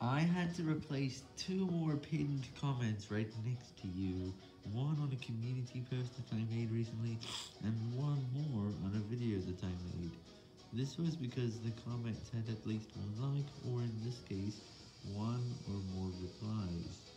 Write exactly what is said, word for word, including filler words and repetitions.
I had to replace two more pinned comments right next to you, one on a community post that I made recently, and one more on a video that I made. This was because the comments had at least one like, or in this case, one or more replies.